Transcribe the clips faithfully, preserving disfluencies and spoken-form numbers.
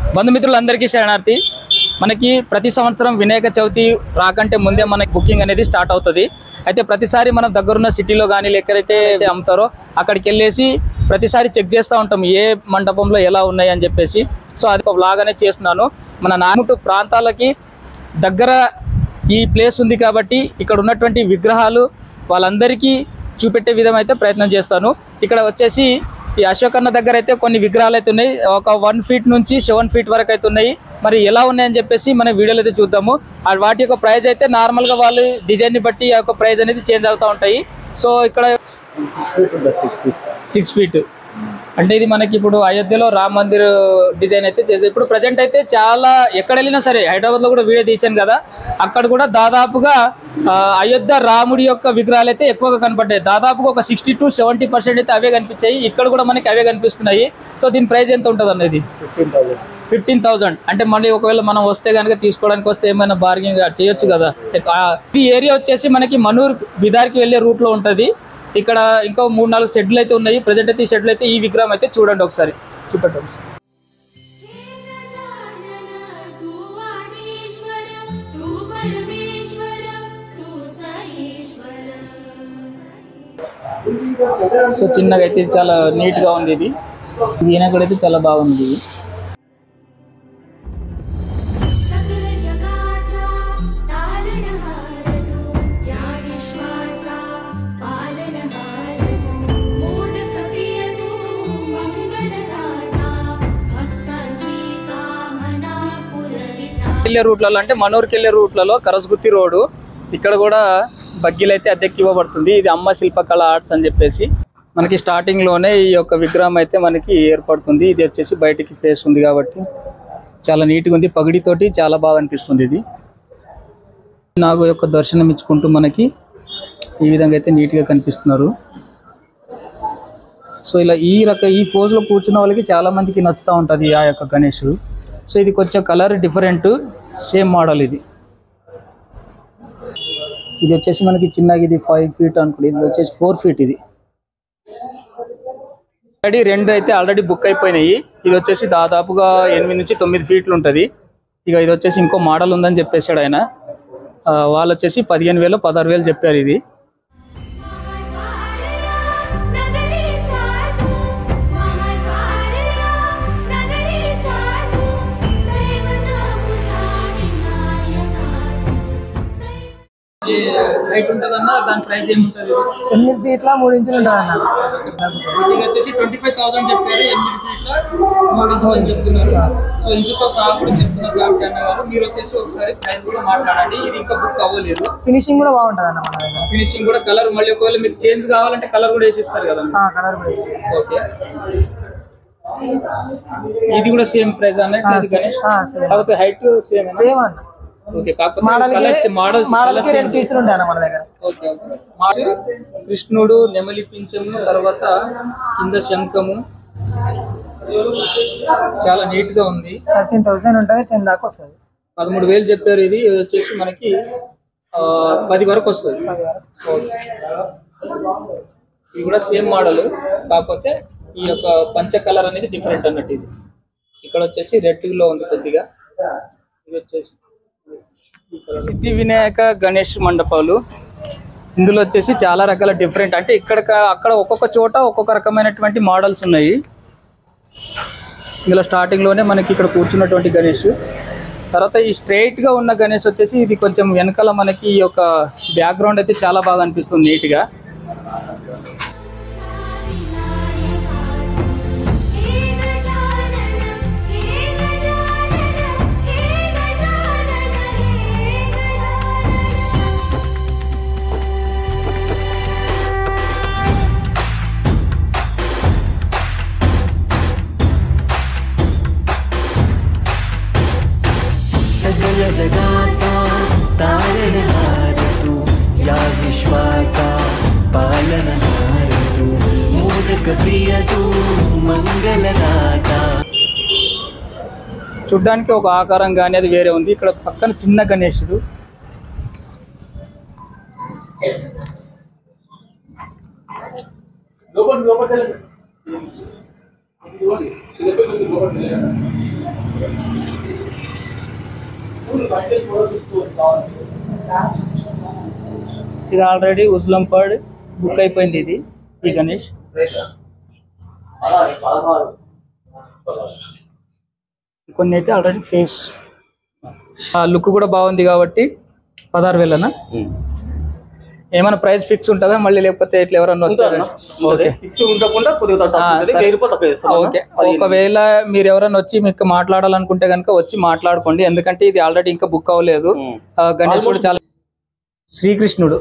బంధుమిత్రులందరికీ శరణార్థి. మనకి ప్రతి సంవత్సరం వినాయక చవితి రాకంటే ముందే మనకి బుకింగ్ అనేది స్టార్ట్ అవుతుంది. అయితే ప్రతిసారి మనం దగ్గరున్న సిటీలో కానీ ఎక్కడైతే అమ్ముతారో అక్కడికి వెళ్ళేసి ప్రతిసారి చెక్ చేస్తూ ఉంటాం ఏ మండపంలో ఎలా ఉన్నాయి అని చెప్పేసి. సో అది ఒక వ్లాగ్ అనేది చేస్తున్నాను. మన నార్మల్ ప్రాంతాలకి దగ్గర ఈ ప్లేస్ ఉంది కాబట్టి ఇక్కడ ఉన్నటువంటి విగ్రహాలు వాళ్ళందరికీ చూపెట్టే విధం అయితే ప్రయత్నం చేస్తాను. ఇక్కడ వచ్చేసి ఈ అశోకన్న దగ్గర అయితే కొన్ని విగ్రహాలు అయితే ఉన్నాయి. ఒక వన్ ఫీట్ నుంచి సెవెన్ ఫీట్ వరకు అయితే ఉన్నాయి. మరి ఎలా ఉన్నాయని చెప్పేసి మన వీడియోలో అయితే చూద్దాము. వాటి యొక్క ప్రైస్ అయితే నార్మల్గా వాళ్ళు డిజైన్ని బట్టి ఆ యొక్క ప్రైస్ అనేది చేంజ్ అవుతూ ఉంటాయి. సో ఇక్కడ సిక్స్ ఫీట్ అంటే ఇది మనకి ఇప్పుడు అయోధ్యలో రామ మందిర్ డిజైన్ అయితే చేసే. ఇప్పుడు ప్రజెంట్ అయితే చాలా ఎక్కడ వెళ్ళినా సరే, హైదరాబాద్లో కూడా వీడియో తీశాను కదా, అక్కడ కూడా దాదాపుగా అయోధ్య రాముడి యొక్క విగ్రహాలు అయితే ఎక్కువగా కనపడ్డాయి. దాదాపుగా ఒక సిక్స్టీ టు సెవెంటీ పర్సెంట్ అయితే అవే కనిపించాయి. ఇక్కడ కూడా మనకి అవే కనిపిస్తున్నాయి. సో దీని ప్రైస్ ఎంత ఉంటుంది అన్నది ఫిఫ్టీన్ థౌసండ్ ఫిఫ్టీన్ థౌసండ్ అంటే మళ్ళీ ఒకవేళ మనం వస్తే కనుక తీసుకోవడానికి వస్తే ఏమైనా బార్గెనింగ్ చేయొచ్చు కదా. ఈ ఏరియా వచ్చేసి మనకి మనూర్ బిదార్కి వెళ్ళే రూట్లో ఉంటుంది. ఇక్కడ ఇంకో మూడు నాలుగు షెడ్లు అయితే ఉన్నాయి. ప్రజెంట్ అయితే ఈ షెడ్లు అయితే ఈ విగ్రహం అయితే చూడండి ఒకసారి, చూపెట్టండి. సో చిన్నగా అయితే చాలా నీట్ గా ఉంది. ఇది వినాయకుడు అయితే చాలా బాగుంది. వెళ్ళే రూట్లలో అంటే మనూరుకి వెళ్ళే రూట్లలో కరస్గుత్తి రోడ్డు, ఇక్కడ కూడా బగ్గీలు అయితే అద్దెకి ఇవ్వబడుతుంది. ఇది అమ్మ శిల్పకళ ఆర్ట్స్ అని చెప్పేసి మనకి స్టార్టింగ్ లోనే ఈ యొక్క విగ్రహం అయితే మనకి ఏర్పడుతుంది. ఇది వచ్చేసి బయటికి ఫేస్ ఉంది కాబట్టి చాలా నీట్గా ఉంది. పగిడితోటి చాలా బాగా అనిపిస్తుంది. ఇది నాగు యొక్క దర్శనం ఇచ్చుకుంటూ మనకి ఈ విధంగా అయితే నీట్గా కనిపిస్తున్నారు. సో ఇలా ఈ రక ఈ పోజ్లో కూర్చున్న వాళ్ళకి చాలా మందికి నచ్చుతూ ఉంటుంది ఆ యొక్క గణేషుడు. సో ఇది కొంచెం కలర్ డిఫరెంట్, సేమ్ మోడల్. ఇది ఇది వచ్చేసి మనకి చిన్నగా ఇది ఫైవ్ ఫీట్ అనుకోండి, ఇది వచ్చేసి ఫోర్ ఫీట్. ఇది ఆల్రెడీ రెండు అయితే ఆల్రెడీ బుక్ అయిపోయినాయి. ఇది వచ్చేసి దాదాపుగా ఎనిమిది నుంచి తొమ్మిది ఫీట్లు ఉంటుంది. ఇక ఇది వచ్చేసి ఇంకో మోడల్ ఉందని చెప్పేసాడు ఆయన. వాళ్ళు వచ్చేసి పదిహేను వేలు పదహారు వేలు చెప్పారు. ఇది హైట్ ఉంటుందన్న, దాని ప్రైస్ ఏముంటుంది? ఎనిమిది ఫీట్ల మూడు ఇంచులు ఉంటుంది అన్న. ఇది వచ్చేసి ట్వంటీ ఫైవ్ థౌసండ్ చెప్పారు. ఎనిమిది ఫీట్ల మూడు ఇంచులు అని చెప్తున్నారు. సో ఇంచుతో సహా కూడా చెప్తున్నారు కాబట్టి అన్నగారు మీరు వచ్చేసి ఒకసారి ప్రైస్ కూడా మాట్లాడండి. ఇది ఇంకా బుక్ అవ్వలేదు. ఫినిషింగ్ కూడా బాగుంటుంది అన్న మన దగ్గర. ఫినిషింగ్ కూడా కలర్ మళ్ళీ ఒకవేళ మీకు చేంజ్ కావాలంటే కలర్ కూడా వేసిస్తారు కదా. కలర్ కూడా వేసి ఓకే. ఇది కూడా సేమ్ ప్రైస్ అన్న, కాకపోతే హైట్ సేమ్ సేమ్ అన్న. ఓకే, కాకపోతే మోడల్ మోడల్ కి రెండు పీసులు ఉంటాయి అన్న మన దగ్గర. Okay okay. కృష్ణుడు నెమలి పింఛము, తర్వాత కింద శంఖము, చాలా నీట్ గా ఉంది. థర్టీన్ థౌసండ్ ఉంటుంది, టెన్ దాకా వస్తుంది. పదమూడు వేలు చెప్పారు. ఇది వచ్చేసి మనకి పది వరకు వస్తుంది. ఇది కూడా సేమ్ మోడల్, కాకపోతే ఈ యొక్క పంచ కలర్ అనేది డిఫరెంట్ అన్నట్టు. ఇది ఇక్కడ వచ్చేసి రెడ్ లో ఉంది కొద్దిగా. ఇది వచ్చేసి సిద్ధి వినాయక గణేష్ మండపాలు. ఇందులో వచ్చేసి చాలా రకాల డిఫరెంట్, అంటే ఇక్కడ అక్కడ ఒక్కొక్క చోట ఒక్కొక్క రకమైనటువంటి మోడల్స్ ఉన్నాయి. ఇందులో స్టార్టింగ్లోనే మనకి ఇక్కడ కూర్చున్నటువంటి గణేష్, తర్వాత ఈ స్ట్రైట్గా ఉన్న గణేష్ వచ్చేసి ఇది కొంచెం వెనకాల మనకి ఈ యొక్క బ్యాక్గ్రౌండ్ అయితే చాలా బాగా అనిపిస్తుంది నీట్గా. जगाचा तारणहार तू, या विश्वाचा पालनहार तू, मोदक प्रिय तू, मंगलदाता. చూడ్డానికి ఒక ఆకారం కానీ అది వేరే ఉంది. ఇక్కడ పక్కన చిన్న గణేశుడు, ఇది ఆల్రెడీ ఉజ్లంపాడ్ బుక్ అయిపోయింది. ఇది ఈ గణేష్ కొన్ని అయితే ఆల్రెడీ ఫేస్ లుక్ కూడా బాగుంది కాబట్టి పదహారు వేలనా. ఏమైనా ప్రైస్ ఫిక్స్ ఉంటుందా మళ్ళీ, లేకపోతే ఇట్లా ఎవరన్నా వస్తారా? ఒకవేళ మీరు ఎవరైనా వచ్చి మీకు మాట్లాడాలనుకుంటే కనుక వచ్చి మాట్లాడుకోండి, ఎందుకంటే ఇది ఆల్రెడీ ఇంకా బుక్ అవ్వలేదు. గణేష్ కూడా చాలా శ్రీకృష్ణుడు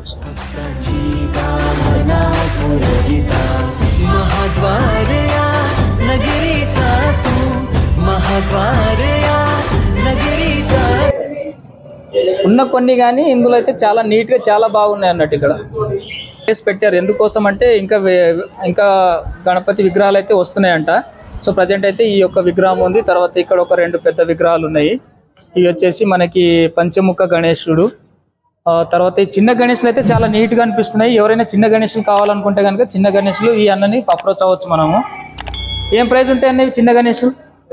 ఉన్న కొన్ని కానీ ఇందులో అయితే చాలా నీట్ గా చాలా బాగున్నాయి అన్నట్టు. ఇక్కడ చేసి పెట్టారు ఎందుకోసం అంటే ఇంకా ఇంకా గణపతి విగ్రహాలు అయితే వస్తున్నాయంట. సో ప్రజెంట్ అయితే ఈ యొక్క విగ్రహం ఉంది, తర్వాత ఇక్కడ ఒక రెండు పెద్ద విగ్రహాలు ఉన్నాయి. ఇవి వచ్చేసి మనకి పంచముఖ గణేశుడు, తర్వాత ఈ చిన్న గణేశులు అయితే చాలా నీట్ గా అనిపిస్తున్నాయి. ఎవరైనా చిన్న గణేశులు కావాలనుకుంటే కనుక చిన్న గణేశులు ఈ అన్నని అప్రోచ్ అవ్వచ్చు మనము. ఏం ప్రైస్ ఉంటాయి అన్నవి చిన్న గణేశులు?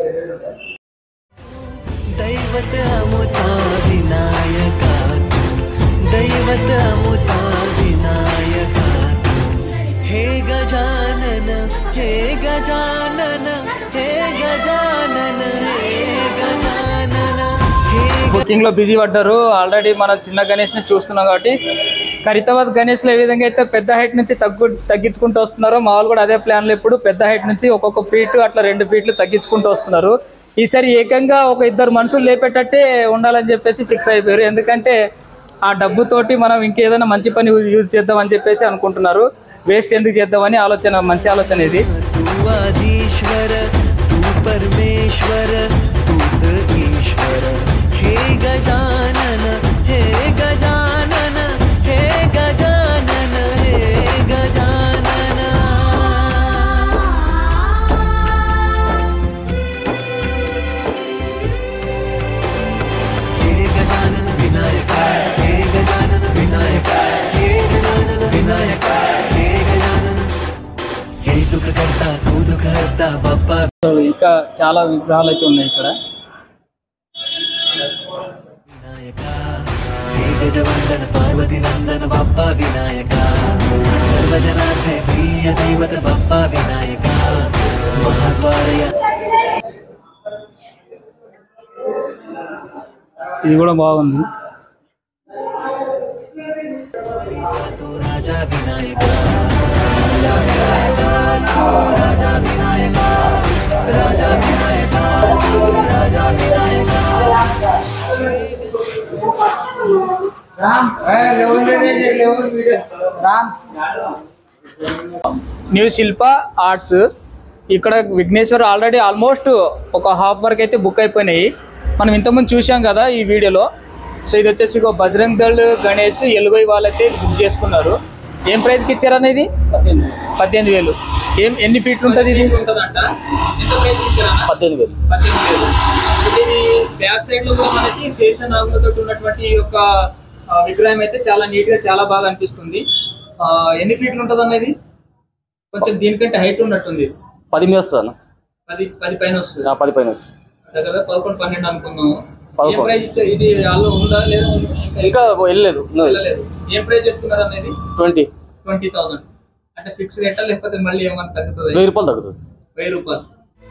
दैवत अमुचा विनायका दैवत अमुचा विनायका हे गजानन हे गजानन हे गजानन हे गजानन हे బుకింగ్ లో బిజీ పడ్డారు. ఆల్రెడీ మన చిన్న గణేష్ ని చూస్తున్నాం కాబట్టి ఖరీదాబాద్ గణేష్ లో ఏ విధంగా అయితే పెద్ద హైట్ నుంచి తగ్గు తగ్గించుకుంటూ వస్తున్నారో మా వాళ్ళు కూడా అదే ప్లాన్ లో ఇప్పుడు పెద్ద హైట్ నుంచి ఒక్కొక్క ఫీట్ అట్లా రెండు ఫీట్లు తగ్గించుకుంటూ వస్తున్నారు. ఈసారి ఏకంగా ఒక ఇద్దరు మనుషులు లేపేటట్టే ఉండాలని చెప్పేసి ఫిక్స్ అయిపోయారు. ఎందుకంటే ఆ డబ్బుతోటి మనం ఇంకేదైనా మంచి పని యూజ్ చేద్దాం అని చెప్పేసి అనుకుంటున్నారు. వేస్ట్ ఎందుకు చేద్దామని ఆలోచన, మంచి ఆలోచన ఇది. ఇంకా చాలా విగ్రహాలు అయితే ఉన్నాయి ఇక్కడ. గజవందన పార్వతి నందన బప్పా వినాయక సర్వజనార్థే ప్రియ దైవత బప్పా వినాయక మహాద్వారయ. ఇది కూడా బాగుంది. రాజా వినాయక రాజా వినాయక రాజా వినాయక రాజా వినాయక. న్యూ శిల్ప ఆర్ట్స్ ఇక్కడ విఘ్నేశ్వర్ ఆల్రెడీ ఆల్మోస్ట్ ఒక హాఫ్ వరకు అయితే బుక్ అయిపోయినాయి. మనం ఇంతకుముందు చూసాం కదా ఈ వీడియోలో. సో ఇది వచ్చేసి ఒక బజరంగ్ దళ్ గణేష్ ఎలుగై వాళ్ళైతే బుక్ చేసుకున్నారు. ఏం ప్రైస్కి ఇచ్చారనేది పద్దెనిమిది వేలు. ఏం ఎన్ని ఫీట్లు ఉంటుంది ఇది? పద్దెనిమిది వేలు పద్దెనిమిది వేలు ఇది బ్యాక్ సైడ్ లో కూడా మనకి శేషనాగులతో ఉన్నటువంటి ఈ యొక్క విగ్రహం అయితే చాలా నీట్ గా చాలా బాగా అనిపిస్తుంది. ఎన్ని ఫీట్లు ఉంటుంది అనేది కొంచెం దీనికంటే హైట్ ఉన్నట్టుంది. పది మీద వస్తుంది, పది పది పైన వస్తుంది. పది పైన వస్తుంది, దగ్గర పదకొండు పన్నెండు అనుకుందాము. ఏం ప్రైస్ ఇచ్చా ఇది? ఆల్లో ఉందా లేదా? ఇంకా వెళ్ళలేదు. వెళ్ళలేదు. ఏం ప్రైస్ చెప్తున్నారు అనేది? ట్వంటీ ట్వంటీ థౌసండ్ అంటే ఫిక్స్ రేటా లేకపోతే మళ్ళీ ఏమన్నా తగ్గుతుంది? వెయ్యి రూపాయలు తగ్గుతుంది. వెయ్యి రూపాయలు.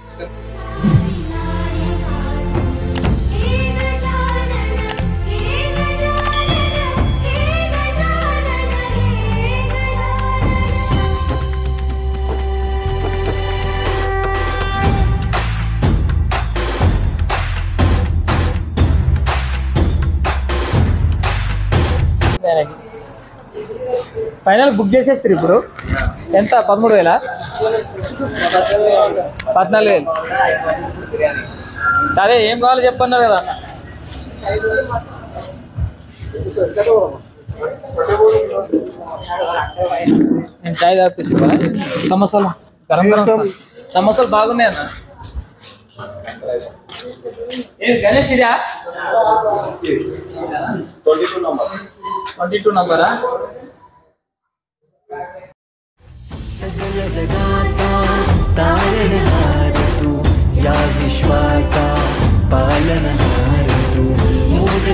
ఫైనల్ బుక్ చేసేస్తారు ఇప్పుడు. ఎంత? పదమూడు వేల పద్నాలుగు వేలు అదే ఏం కావాలో చెప్పన్నారు కదా. నేను చాయ్ తాపిస్తా. సమోసాలు గరం గరం సమోసాలు బాగున్నాయి అన్న. ఏం గణేష్ ఇదా? ట్వంటీ టూ నంబరా? सकल जगाचा तारणहार तू या विश्वाचा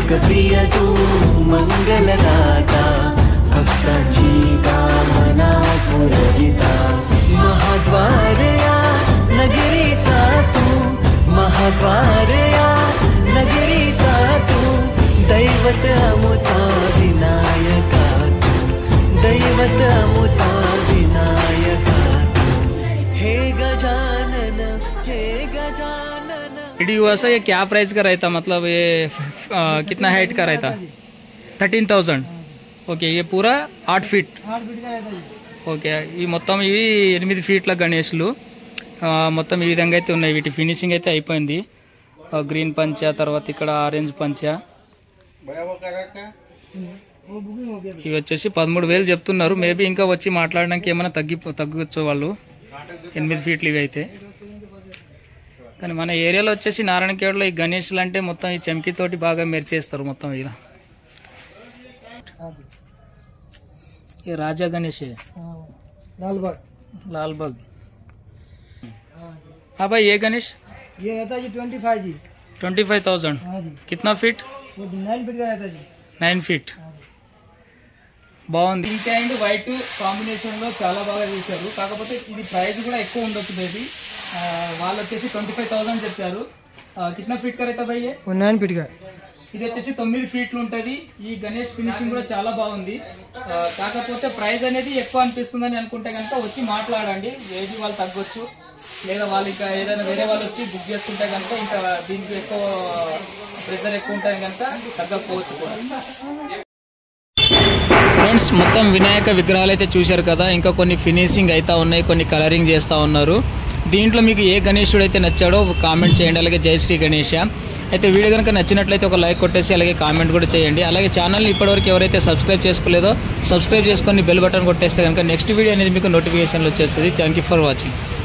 लोकप्रिय तू मंगलदाता भक्तांची कामना पुरविता महाद्वार या नगरीचा तू महाद्वार या नगरीचा तू दैवत अमुचा विनायका तू दैवत अमुचा विनायका तू हे गजानन हे गजानन। डी हुआ सा ये क्या प्राइस का रहता मतलब ये आ, कितना हाइट का रहता? थर्टीन थाउजेंड ఓకే ये पूरा आठ फीट ఓకే ఈ మొత్తం ఇవి ఎనిమిది ఫీట్ల గణేష్లు మొత్తం ఈ విధంగా అయితే ఉన్నాయి. వీటి ఫినిషింగ్ అయితే అయిపోయింది. గ్రీన్ పంచ తర్వాత ఇక్కడ ఆరెంజ్ పంచ ఇవి వచ్చేసి పదమూడు వేలు చెప్తున్నారు. మేబీ ఇంకా వచ్చి మాట్లాడడానికి ఏమైనా తగ్గి తగ్గొచ్చు వాళ్ళు. ఎనిమిది ఫీట్లు ఇవి అయితే. కానీ మన ఏరియాలో వచ్చేసి నారాయణఖేడ్లో ఈ గణేష్లు అంటే మొత్తం ఈ చెంకితోటి బాగా మెరిచేస్తారు మొత్తం ఇలా. ये राजा गणेश है लाल बाग लाल बाग। हाँ भाई ये गणेश ये रहता है जी ट्वेंटी फाइव जी ट्वेंटी फाइव थाउजेंड हाँ जी कितना फीट? वो नाइन फीट का रहता है जी నైన్ ఫీట్ బాగుంది. పింక్ అండ్ వైట్ కాంబినేషన్ లో చాలా బాగా చేశారు. కాకపోతే ఇది ప్రైస్ కూడా ఎక్కువ ఉండొచ్చు బేబీ. వాళ్ళు వచ్చేసి ట్వంటీ ఫైవ్ థౌసండ్ చెప్పారు. కిतना ఫీట్ కరైతే భయ్ वो नाइन फीट का ఇది వచ్చేసి తొమ్మిది ఫీట్లు ఉంటుంది. ఈ గణేష్ ఫినిషింగ్ కూడా చాలా బాగుంది. కాకపోతే ప్రైస్ అనేది ఎక్కువ అనిపిస్తుందని అనుకుంటే కనుక వచ్చి మాట్లాడండి. ఏది వాళ్ళు తగ్గొచ్చు లేదా వాళ్ళు ఇంకా ఏదైనా వేరే వాళ్ళు వచ్చి బుక్ చేసుకుంటే కనుక ఇంకా దీనికి ఎక్కువ ప్రెజర్ ఎక్కువ ఉంటుంది కనుక తగ్గకపోవచ్చు కూడా. ఫ్రెండ్స్ మొత్తం వినాయక విగ్రహాలు అయితే చూశారు కదా. ఇంకా కొన్ని ఫినిషింగ్ అయితే ఉన్నాయి, కొన్ని కలరింగ్ చేస్తూ ఉన్నారు. దీంట్లో మీకు ఏ గణేశుడు అయితే నచ్చాడో కామెంట్ చేయండి. అలాగే జై శ్రీ గణేష అయితే వీడియో కనుక నచ్చినట్లయితే ఒక లైక్ కొట్టేసి అలాగే కామెంట్ కూడా చేయండి. అలాగే ఛానల్ని ఇప్పటివరకు ఎవరైతే సబ్స్క్రైబ్ చేసుకోలేదో సబ్స్క్రైబ్ చేసుకొని బెల్ బటన్ కొట్టేస్తే కనుక నెక్స్ట్ వీడియో అనేది మీకు నోటిఫికేషన్లో వచ్చేస్తుంది. Thank you for watching.